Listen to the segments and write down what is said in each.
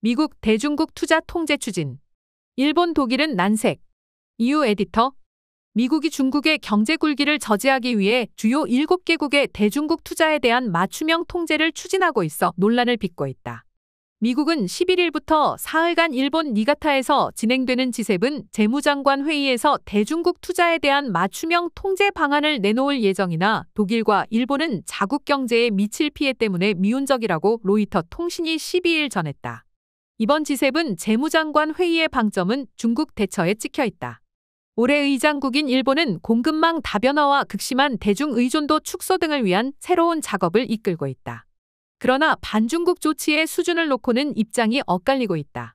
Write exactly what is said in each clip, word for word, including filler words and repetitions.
미국 대중국 투자 통제 추진. 일본 독일은 난색. 이유 에디터. 미국이 중국의 경제 굴기를 저지하기 위해 주요 일곱 개국의 대중국 투자에 대한 맞춤형 통제를 추진하고 있어 논란을 빚고 있다. 미국은 십일 일부터 사흘간 일본 니가타에서 진행되는 지 세븐 재무장관 회의에서 대중국 투자에 대한 맞춤형 통제 방안을 내놓을 예정이나 독일과 일본은 자국 경제에 미칠 피해 때문에 미온적이라고 로이터 통신이 십이 일 전했다. 이번 지 세븐 재무장관 회의의 방점은 중국 대처에 찍혀 있다. 올해 의장국인 일본은 공급망 다변화와 극심한 대중 의존도 축소 등을 위한 새로운 작업을 이끌고 있다. 그러나 반중국 조치의 수준을 놓고는 입장이 엇갈리고 있다.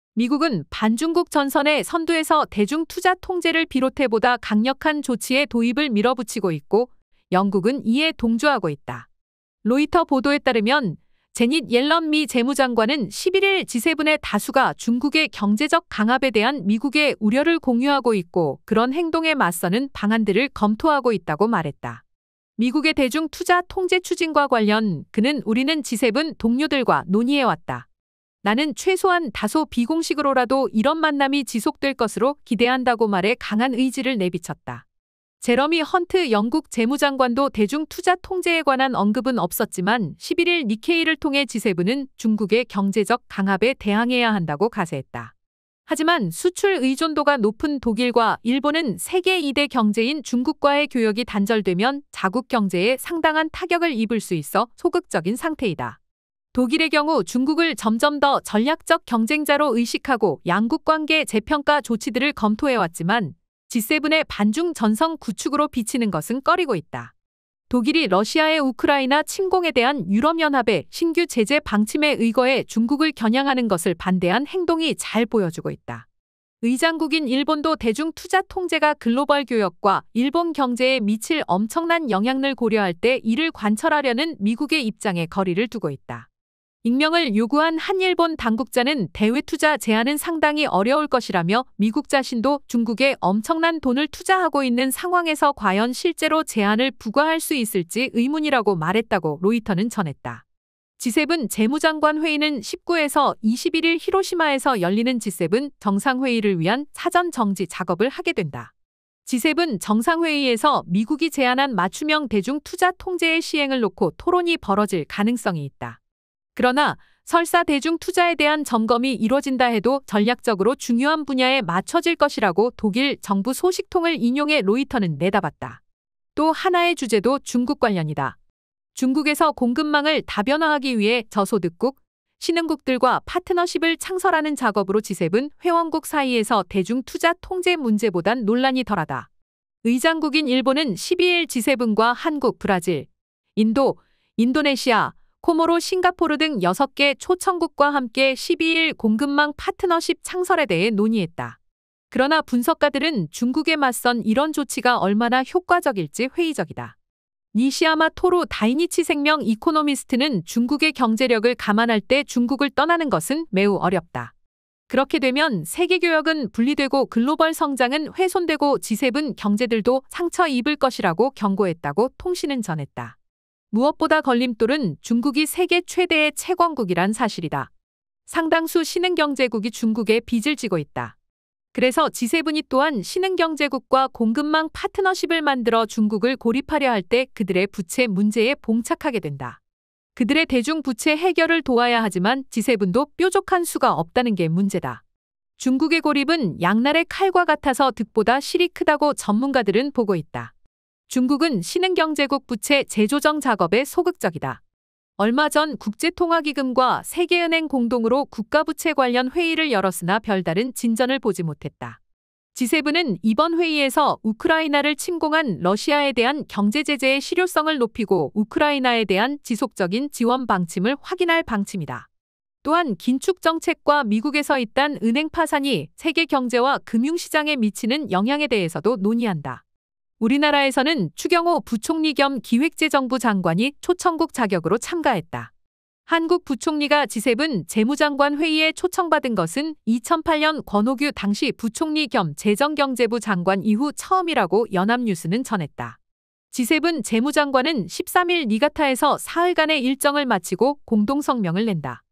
미국은 반중국 전선의 선두에서 대중 투자 통제를 비롯해 보다 강력한 조치의 도입을 밀어붙이고 있고 영국은 이에 동조하고 있다. 로이터 보도에 따르면 제닛 옐런 미 재무장관은 십일 일 지 세븐의 다수가 중국의 경제적 강압에 대한 미국의 우려를 공유하고 있고 그런 행동에 맞서는 방안들을 검토하고 있다고 말했다. 미국의 대중 투자 통제 추진과 관련 그는 우리는 지 세븐 동료들과 논의해왔다. 나는 최소한 다소 비공식으로라도 이런 만남이 지속될 것으로 기대한다고 말해 강한 의지를 내비쳤다. 제러미 헌트 영국 재무장관도 대중 투자 통제에 관한 언급은 없었지만 십일 일 니케이를 통해 지 세븐은 중국의 경제적 강압에 대항해야 한다고 가세했다. 하지만 수출 의존도가 높은 독일과 일본은 세계 이 대 경제인 중국과의 교역이 단절되면 자국 경제에 상당한 타격을 입을 수 있어 소극적인 상태이다. 독일의 경우 중국을 점점 더 전략적 경쟁자로 의식하고 양국 관계 재평가 조치들을 검토해왔지만 지 세븐의 반중 전성 구축으로 비치는 것은 꺼리고 있다. 독일이 러시아의 우크라이나 침공에 대한 유럽연합의 신규 제재 방침에 의거해 중국을 겨냥하는 것을 반대한 행동이 잘 보여주고 있다. 의장국인 일본도 대중 투자 통제가 글로벌 교역과 일본 경제에 미칠 엄청난 영향을 고려할 때 이를 관철하려는 미국의 입장에 거리를 두고 있다. 익명을 요구한 한 일본 당국자는 대외 투자 제한은 상당히 어려울 것이라며 미국 자신도 중국에 엄청난 돈을 투자하고 있는 상황에서 과연 실제로 제한을 부과할 수 있을지 의문이라고 말했다고 로이터는 전했다. 지 세븐 재무장관 회의는 십구에서 이십일 일 히로시마에서 열리는 지 세븐 정상회의를 위한 사전 정지 작업을 하게 된다. 지 세븐 정상회의에서 미국이 제안한 맞춤형 대중 투자 통제의 시행을 놓고 토론이 벌어질 가능성이 있다. 그러나 설사 대중 투자에 대한 점검이 이뤄진다 해도 전략적으로 중요한 분야에 맞춰질 것이라고 독일 정부 소식통을 인용해 로이터는 내다봤다. 또 하나의 주제도 중국 관련이다. 중국에서 공급망을 다변화하기 위해 저소득국, 신흥국들과 파트너십을 창설하는 작업으로 지 세븐 회원국 사이에서 대중 투자 통제 문제보단 논란이 덜하다. 의장국인 일본은 십이 일 지 세븐과 한국, 브라질, 인도, 인도네시아, 코모로, 싱가포르 등 여섯 개 초청국과 함께 십이 일 공급망 파트너십 창설에 대해 논의했다. 그러나 분석가들은 중국에 맞선 이런 조치가 얼마나 효과적일지 회의적이다. 니시야마 토루 다이니치 생명 이코노미스트는 중국의 경제력을 감안할 때 중국을 떠나는 것은 매우 어렵다. 그렇게 되면 세계 교역은 분리되고 글로벌 성장은 훼손되고 지 세븐 경제들도 상처 입을 것이라고 경고했다고 통신은 전했다. 무엇보다 걸림돌은 중국이 세계 최대의 채권국이란 사실이다. 상당수 신흥경제국이 중국에 빚을 지고 있다. 그래서 지 세븐이 또한 신흥경제국과 공급망 파트너십을 만들어 중국을 고립하려 할 때 그들의 부채 문제에 봉착하게 된다. 그들의 대중 부채 해결을 도와야 하지만 지 세븐도 뾰족한 수가 없다는 게 문제다. 중국의 고립은 양날의 칼과 같아서 득보다 실이 크다고 전문가들은 보고 있다. 중국은 신흥경제국 부채 재조정 작업에 소극적이다. 얼마 전 국제통화기금과 세계은행 공동으로 국가부채 관련 회의를 열었으나 별다른 진전을 보지 못했다. 지 세븐은 이번 회의에서 우크라이나를 침공한 러시아에 대한 경제 제재의 실효성을 높이고 우크라이나에 대한 지속적인 지원 방침을 확인할 방침이다. 또한 긴축 정책과 미국에서 잇단 은행 파산이 세계 경제와 금융시장에 미치는 영향에 대해서도 논의한다. 우리나라에서는 추경호 부총리 겸 기획재정부 장관이 초청국 자격으로 참가했다. 한국 부총리가 지 세븐 재무장관 회의에 초청받은 것은 이천팔 년 권오규 당시 부총리 겸 재정경제부 장관 이후 처음이라고 연합뉴스는 전했다. 지 세븐 재무장관은 십삼 일 니가타에서 사흘간의 일정을 마치고 공동성명을 낸다.